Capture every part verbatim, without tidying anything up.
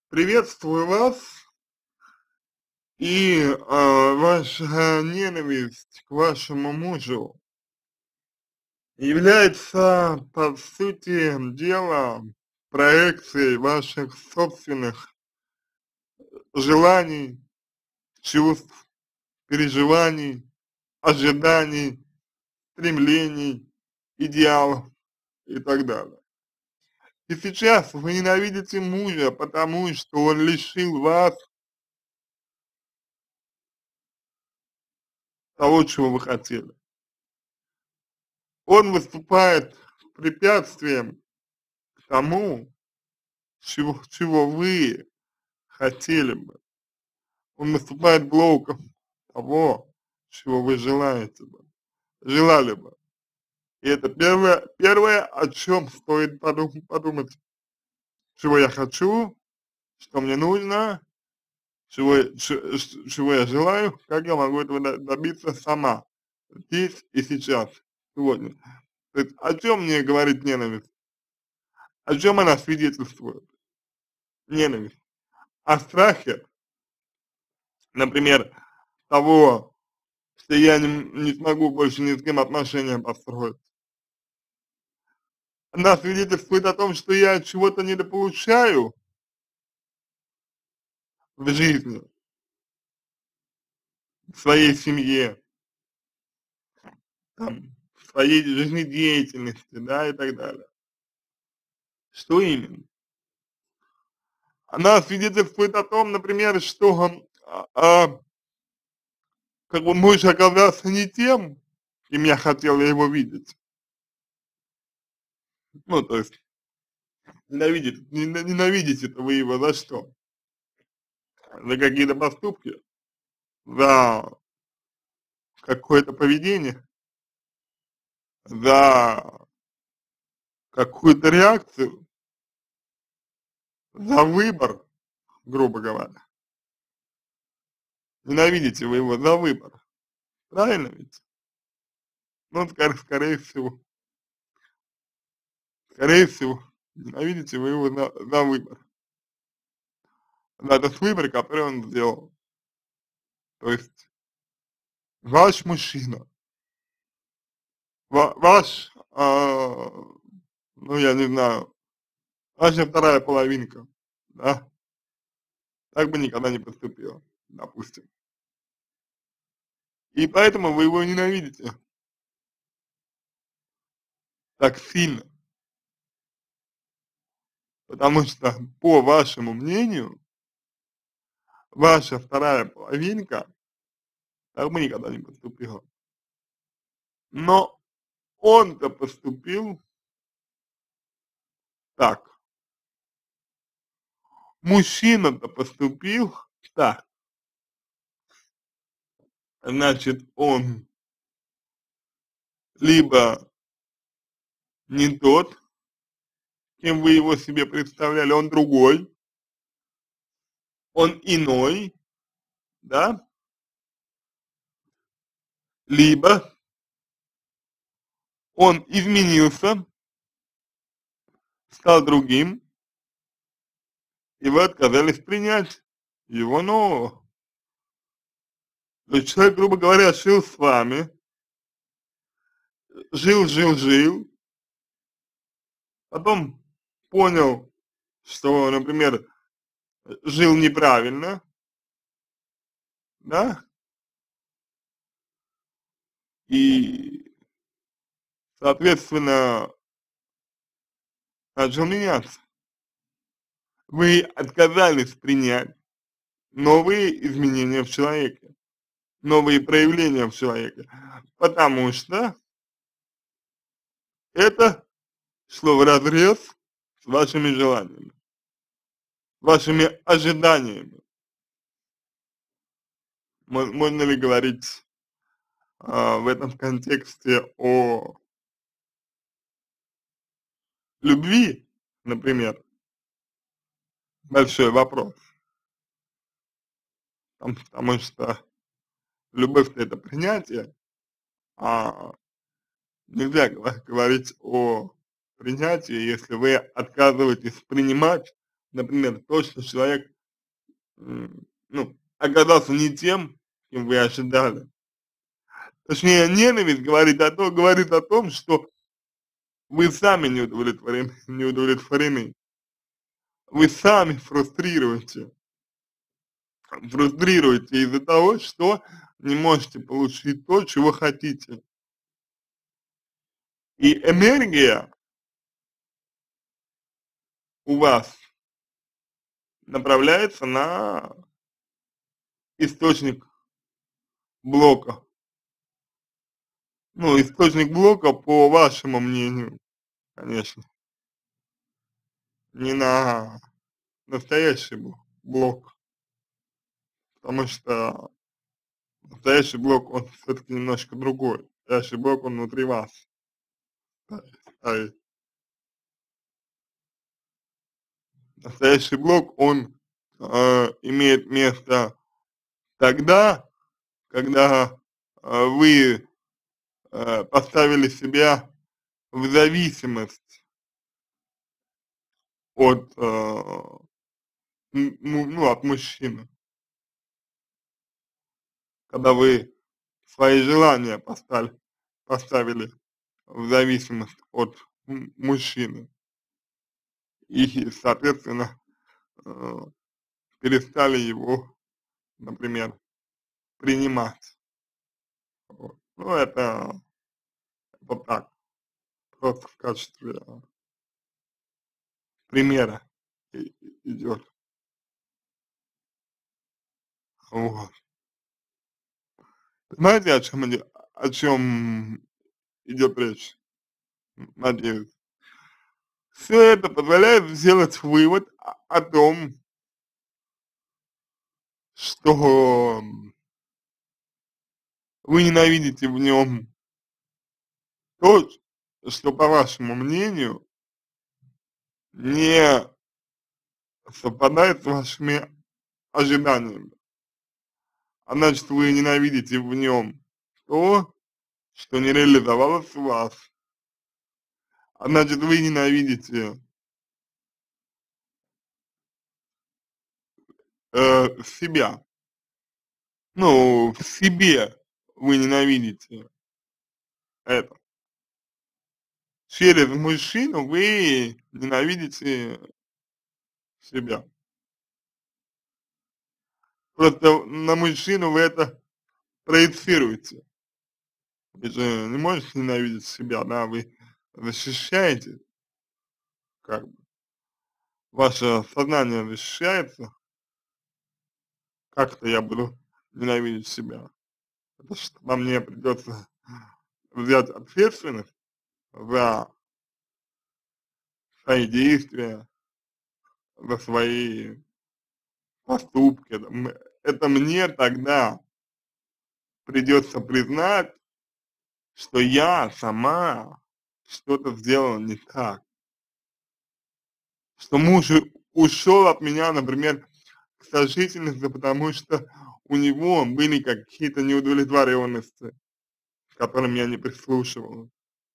Приветствую вас. И а, ваша ненависть к вашему мужу является, по сути дела, проекцией ваших собственных желаний, чувств, переживаний, ожиданий, стремлений, идеалов и так далее. И сейчас вы ненавидите мужа, потому что он лишил вас того, чего вы хотели. Он выступает препятствием к тому, чего, чего вы хотели бы. Он выступает блоком того, чего вы желаете бы, желали бы. И это первое, первое, о чем стоит подум, подумать, чего я хочу, что мне нужно, чего, я- ч- ш- чего я желаю, как я могу этого до- добиться сама, здесь и сейчас, сегодня. То есть о чем мне говорит ненависть? О чем она свидетельствует? Ненависть. О страхе, например, того, что я не, не смогу больше ни с кем отношения построить. Она свидетельствует о том, что я чего-то недополучаю в жизни, в своей семье, там, в своей жизнедеятельности, да, и так далее. Что именно? Она свидетельствует о том, например, что а, а, как бы муж оказался не тем, кем я хотел его видеть. Ну, то есть ненавидите, ненавидите-то вы его за что? За какие-то поступки? За какое-то поведение? За какую-то реакцию? За выбор, грубо говоря? Ненавидите вы его за выбор, правильно ведь? Ну, скорее, скорее всего, скорее всего, ненавидите вы его за, за выбор. За тот выбор, который он сделал. То есть ваш мужчина, ва, ваш, а, ну, я не знаю, ваша вторая половинка, да, так бы никогда не поступила, допустим. И поэтому вы его ненавидите так сильно, потому что, по вашему мнению, ваша вторая половинка так бы никогда не поступила. Но он-то поступил так. Мужчина-то поступил так. Значит, он либо не тот, кем вы его себе представляли, он другой, он иной, да, либо он изменился, стал другим, и вы отказались принять его нового. То есть человек, грубо говоря, жил с вами, жил, жил, жил, потом понял, что, например, жил неправильно, да, и, соответственно, начал меняться. Вы отказались принять новые изменения в человеке, новые проявления в человеке, потому что это шло вразрез с вашими желаниями, вашими ожиданиями. Мо- Можно ли говорить а, в этом контексте о любви, например? Большой вопрос. Там- Потому что любовь-то это принятие, а нельзя гова- говорить о принятии, если вы отказываетесь принимать например, то, что человек, м, ну, оказался не тем, кем вы ожидали. Точнее, ненависть говорит о том, говорит о том, что вы сами не удовлетворены, не удовлетворены. Вы сами фрустрируете, фрустрируете из-за того, что не можете получить то, чего хотите. И энергия у вас направляется на источник блока. Ну, источник блока, по вашему мнению, конечно, не на настоящий бл- блок, потому что настоящий блок, он все-таки немножко другой. Настоящий блок, он внутри вас. А настоящий блок, он э, имеет место тогда, когда э, вы э, поставили себя в зависимость от, э, м, ну, ну, от мужчины, когда вы свои желания поставили, поставили в зависимость от м- мужчины и, соответственно, э, перестали его, например, принимать. Вот. Ну, это вот так, просто в качестве примера и- и- идет. Вот. Понимаете, о чем идет, о чем идет речь? М, Надеюсь. Все это позволяет сделать вывод о, о том, что вы ненавидите в нем то, что, по вашему мнению, не совпадает с вашими ожиданиями. А значит, вы ненавидите в нем то, что не реализовалось у вас. А значит, вы ненавидите э, себя. Ну, в себе вы ненавидите это. Через мужчину вы ненавидите себя. Просто на мужчину вы это проецируете. Вы же не можете ненавидеть себя, да, вы защищаете, как бы, ваше сознание защищается, как это я буду ненавидеть себя? Это что во мне придется взять ответственность за свои действия, за свои поступки. Это, м- это мне тогда придется признать, что я сама что-то сделала не так, что муж и- ушел от меня, например, к сожительнице, потому что у него были какие-то неудовлетворенности, к которым я не прислушивался.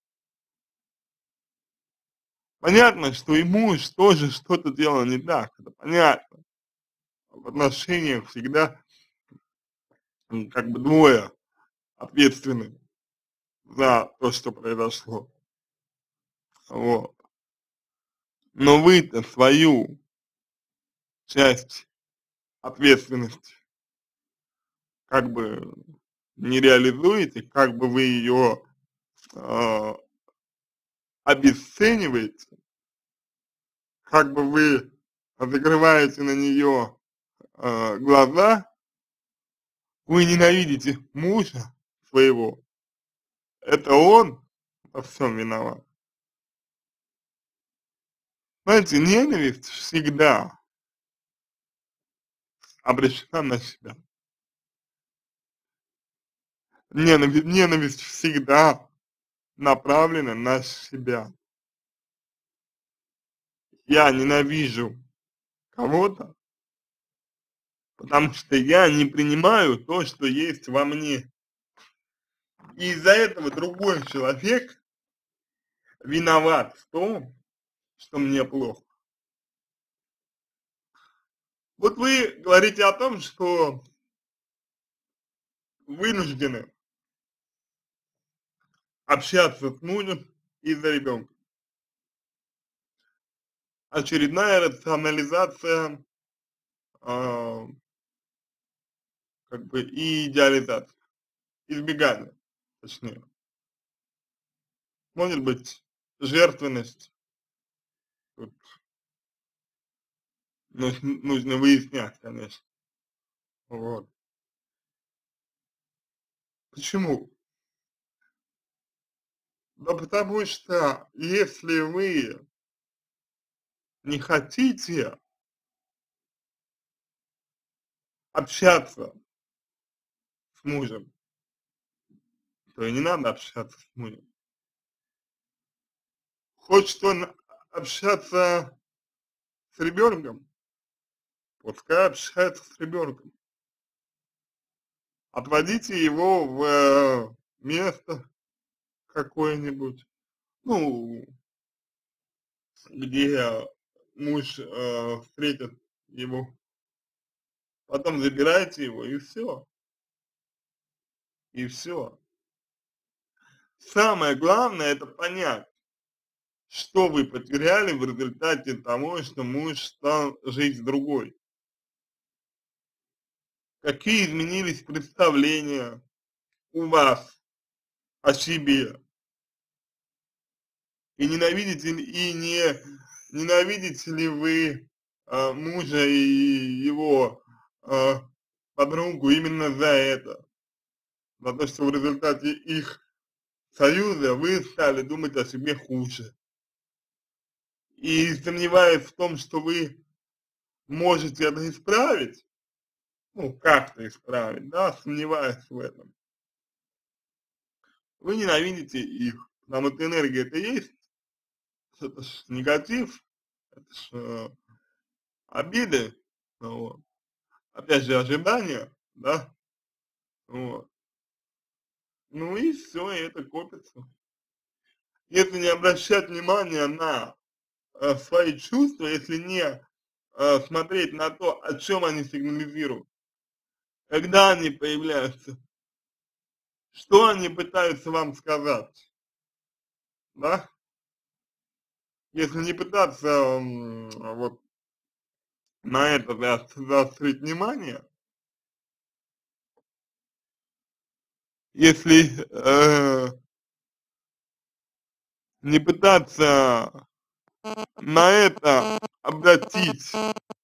Понятно, что и муж тоже что-то делал не так, это понятно. В отношениях всегда м, как бы двое ответственны за то, что произошло. Вот. Но вы-то свою часть ответственности как бы не реализуете, как бы вы ее э, обесцениваете, как бы вы закрываете на нее э, глаза, вы ненавидите мужа своего, это он во всем виноват. Знаете, ненависть всегда обречена на себя. Ненависть, ненависть всегда направлена на себя. Я ненавижу кого-то, потому что я не принимаю то, что есть во мне. И из-за этого другой человек виноват в том, что мне плохо. Вот вы говорите о том, что вынуждены общаться с мужем из-за ребенка. Очередная рационализация, а, как бы и идеализация, избегание, точнее. Может быть, жертвенность, тут нуж нужно выяснять, конечно. Вот. Почему? Да потому что если вы не хотите общаться с мужем, то и не надо общаться с мужем. Хочет он общаться с ребенком, пускай общается с ребенком. Отводите его в э, место какое-нибудь, ну, где муж э, встретит его, потом забирайте его и все, и все. Самое главное это понять, что вы потеряли в результате того, что муж стал жить с другой. Какие изменились представления у вас о себе. И ненавидите ли, и не ненавидите ли вы а, мужа и его а, подругу именно за это, за то, что в результате их союза вы стали думать о себе хуже. И сомневаясь в том, что вы можете это исправить, ну, как-то исправить, да, сомневаясь в этом, вы ненавидите их, потому что энергия это есть, это ж негатив, это ж э, обиды, вот. Опять же, ожидания, да, вот. Ну и все, это копится. Если не обращать внимания на э, свои чувства, если не э, смотреть на то, о чем они сигнализируют, когда они появляются, что они пытаются вам сказать, да, если не пытаться м, вот на это за- заострить внимание, если э, не пытаться на это обратить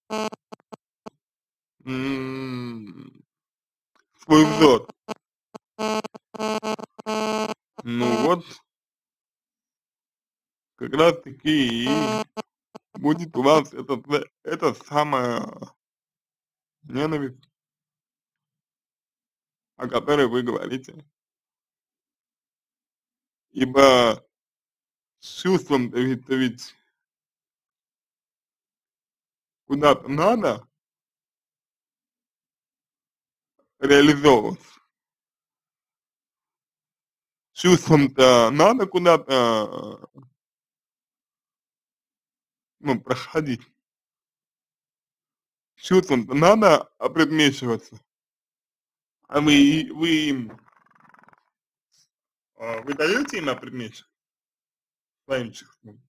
м, свой взор, ну вот, как раз таки и будет у вас этот, э, эта самая ненависть, о которой вы говорите. Ибо с чувством-то ведь, ведь куда-то надо реализовываться. С чувством-то надо куда-то, ну, проходить. С чувством-то надо опредмечиваться. А вы, вы им, а, вы даете им опредмечиваться своим чувством?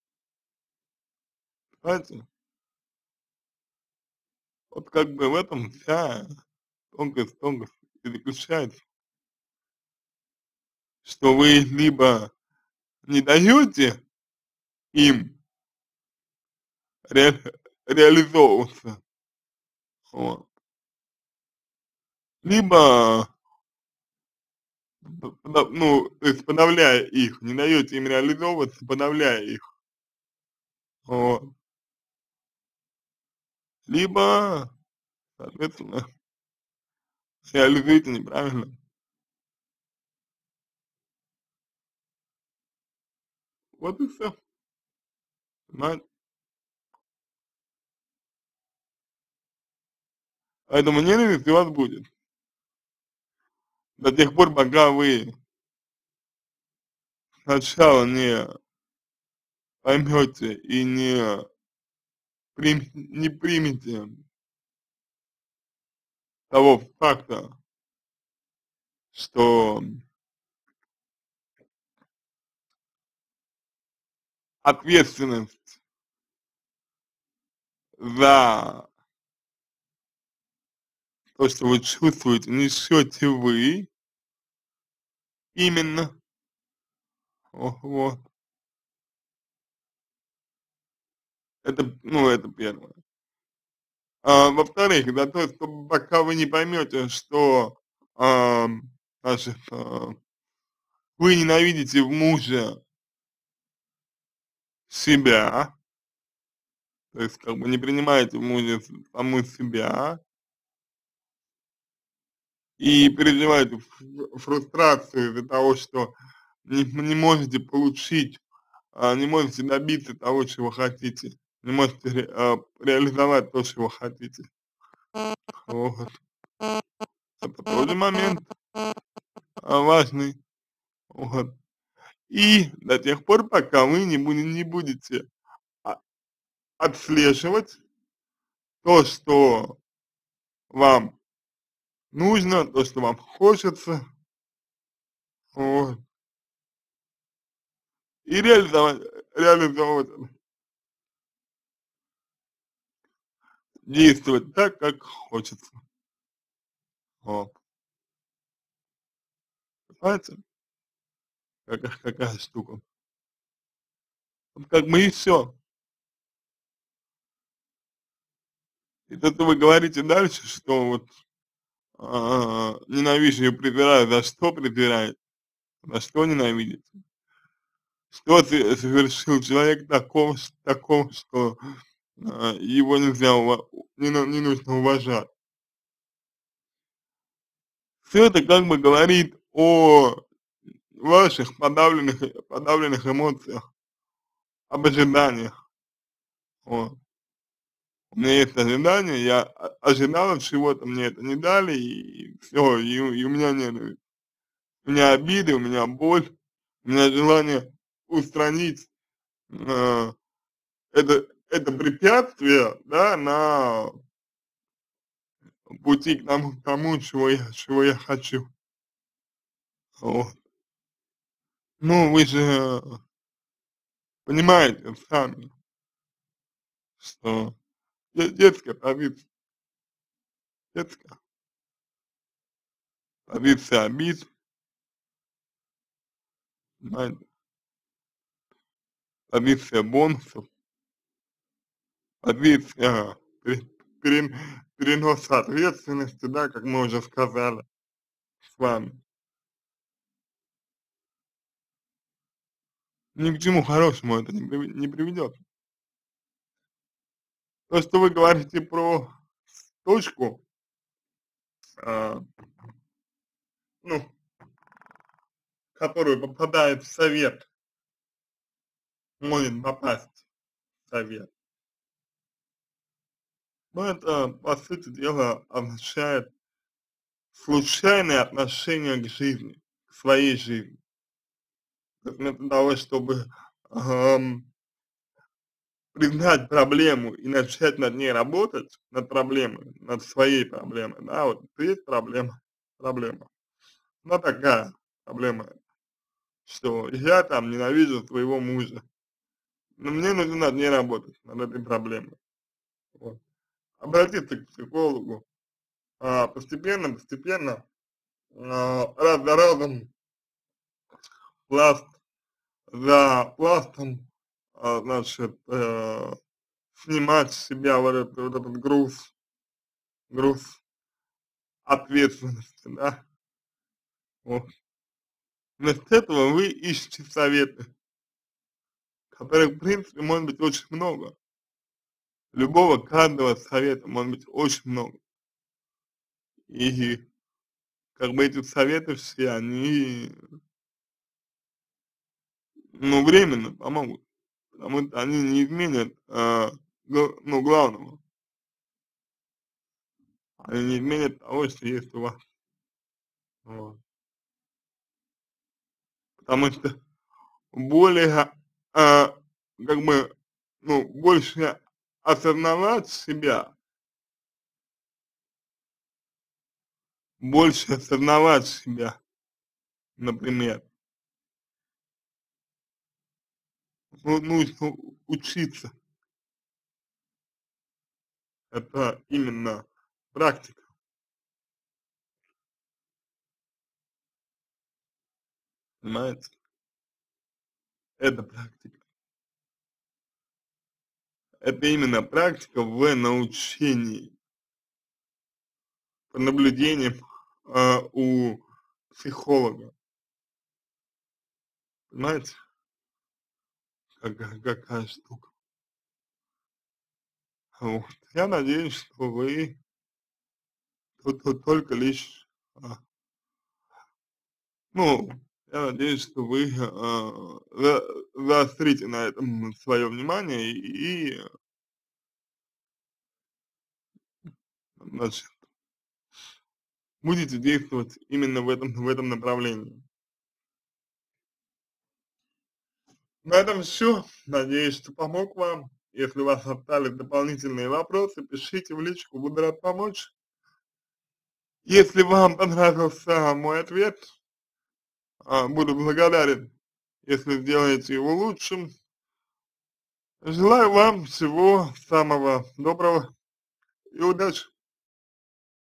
Понимаете? Вот как бы в этом вся тонкость, тонкость и заключается, что вы либо не даете им ре реализовываться, вот, либо, п пода ну, то есть подавляя их, не даете им реализовываться, подавляя их, вот, либо, соответственно, реализуете неправильно. Вот и всё, понимаете? Поэтому ненависть у вас будет до тех пор, пока вы сначала не поймете и не прим не примете того факта, что ответственность за то, что вы чувствуете, несете вы именно. О, вот. Это, ну, это первое. А, во-вторых, за то, что пока вы не поймете, что, ам, значит, а, вы ненавидите в муже себя, то есть как бы не принимаете в муже с саму себя и переживаете ф фрустрацию из-за того, что не не можете получить, а, не можете добиться того, чего хотите, не можете ре а, реализовать то, чего хотите. Вот. Это тоже момент, а, важный. Вот. И до тех пор, пока вы не буде не будете а отслеживать то, что вам нужно, то, что вам хочется, вот, и реализовать реализовывать это, действовать так, как хочется. Вот. Понимаете, какая какая штука? Вот как бы и всё. И то, что вы говорите дальше, что вот, а, ненавижу и презираю, за что презираете, за что ненавидите? Что ты совершил человек такого, ш такого, что, а, его нельзя ува не ну не нужно уважать? Всё это как бы говорит о ваших подавленных э подавленных эмоциях, об ожиданиях. Вот. У меня есть ожидания, я о ожидала чего-то, мне это не дали, и всё, и у и у меня нет, у меня обиды, у меня боль, у меня желание устранить, а, это это препятствие, да, на пути к тому к тому, чего я чего я хочу. Вот. Ну, вы же понимаете сами, что де детская позиция, детская позиция обид, понимаете, позиция бонусов, позиция пе перен переноса ответственности, да, как мы уже сказали с вами. Ни к чему хорошему это не приви не приведет. То, что вы говорите про точку, а, ну, которую попадает в совет, может попасть в совет. Ну, это, по сути дела, означает случайное отношение к жизни, к своей жизни. То есть вместо того, чтобы, ам, признать проблему и начать над ней работать, над проблемой, над своей проблемой, да, вот есть проблема, проблема. Она такая проблема, что я там ненавижу своего мужа, но мне нужно над ней работать, над этой проблемой. Вот. Обратиться к психологу, а, постепенно постепенно, а, раз за разом, пласт за пластом, а, значит, э, снимать с себя вот этот вот этот груз груз ответственности, да. Вот. Вместо этого вы ищете советы, которых, в принципе, может быть очень много. Любого, каждого совета может быть очень много. И как бы эти советы все, они, ну, временно помогут, потому что они не изменят, а, г ну, главного. Они не изменят того, что есть у вас. Вот. Потому что более, а, как бы, ну, больше осознавать себя больше осознавать себя, например. Ну, нужно учиться. Это именно практика, понимаете? Это практика. Это именно практика в научении, по наблюдениям а, у психолога, понимаете, какая, какая штука. Вот. Я надеюсь, что вы тут, тут только лишь, а, ну, я надеюсь, что вы а, за, заострите на этом свое внимание и, значит, будете действовать именно в этом, в этом направлении. На этом все. Надеюсь, что помог вам. Если у вас остались дополнительные вопросы, пишите в личку, буду рад помочь. Если вам понравился мой ответ, а, буду благодарен, если сделаете его лучшим. Желаю вам всего самого доброго и удачи!